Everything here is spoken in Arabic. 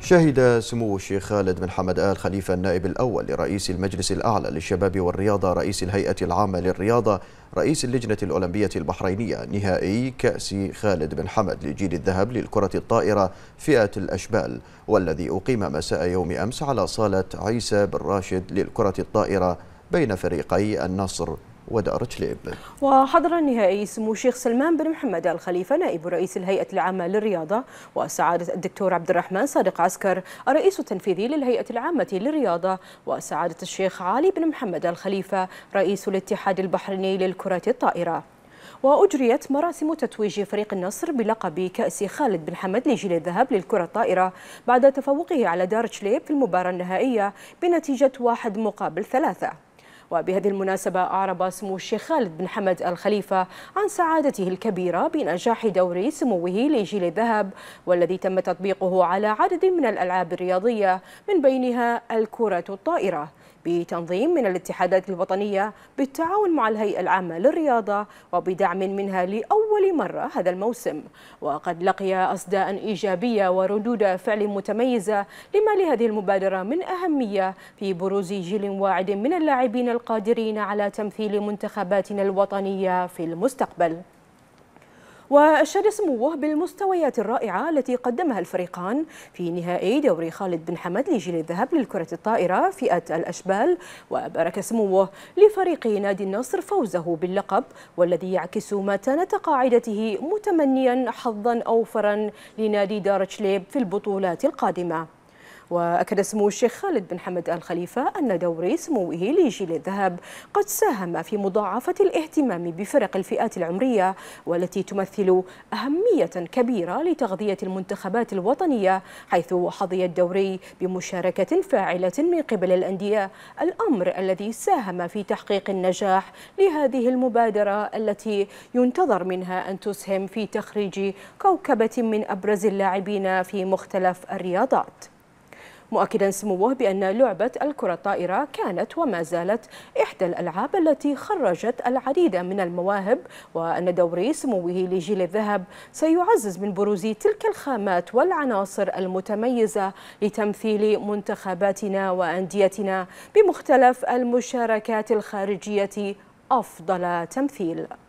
شهد سمو الشيخ خالد بن حمد آل خليفة النائب الأول لرئيس المجلس الأعلى للشباب والرياضة رئيس الهيئة العامة للرياضة رئيس اللجنة الأولمبية البحرينية نهائي كأس خالد بن حمد لجيل الذهب للكرة الطائرة فئة الأشبال، والذي أقيم مساء يوم أمس على صالة عيسى بن راشد للكرة الطائرة بين فريقي النصر ودار جليب. وحضر النهائي سمو الشيخ سلمان بن محمد آل خليفة نائب رئيس الهيئة العامة للرياضة، وسعادة الدكتور عبد الرحمن صادق عسكر الرئيس التنفيذي للهيئة العامة للرياضة، وسعادة الشيخ علي بن محمد آل خليفة رئيس الاتحاد البحريني للكرة الطائرة. وأجريت مراسم تتويج فريق النصر بلقب كأس خالد بن حمد لجيل الذهب للكرة الطائرة بعد تفوقه على دار جليب في المباراة النهائية بنتيجة 1-3. وبهذه المناسبة أعرب سمو الشيخ خالد بن حمد آل خليفة عن سعادته الكبيرة بنجاح دوري سموه لجيل الذهب، والذي تم تطبيقه على عدد من الألعاب الرياضية من بينها الكرة الطائرة بتنظيم من الاتحادات الوطنية بالتعاون مع الهيئة العامة للرياضة وبدعم منها لأول مرة هذا الموسم. وقد لقي أصداء إيجابية وردود فعل متميزة لما لهذه المبادرة من أهمية في بروز جيل واعد من اللاعبين القادرين على تمثيل منتخباتنا الوطنية في المستقبل. وأشاد سموه بالمستويات الرائعة التي قدمها الفريقان في نهائي دوري خالد بن حمد لجيل الذهب للكرة الطائرة فئة الأشبال، وبارك سموه لفريق نادي النصر فوزه باللقب، والذي يعكس متانة قاعدته متمنيا حظا أوفرا لنادي دار جليب في البطولات القادمة. وأكد سمو الشيخ خالد بن حمد آل خليفة أن دوري سموه لجيل الذهب قد ساهم في مضاعفة الاهتمام بفرق الفئات العمرية، والتي تمثل أهمية كبيرة لتغذية المنتخبات الوطنية، حيث حظي الدوري بمشاركة فاعلة من قبل الأندية، الأمر الذي ساهم في تحقيق النجاح لهذه المبادرة التي ينتظر منها أن تسهم في تخريج كوكبة من أبرز اللاعبين في مختلف الرياضات. مؤكدا سموه بأن لعبة الكرة الطائرة كانت وما زالت إحدى الألعاب التي خرجت العديد من المواهب، وأن دوري سموه لجيل الذهب سيعزز من بروز تلك الخامات والعناصر المتميزة لتمثيل منتخباتنا وأنديتنا بمختلف المشاركات الخارجية أفضل تمثيل.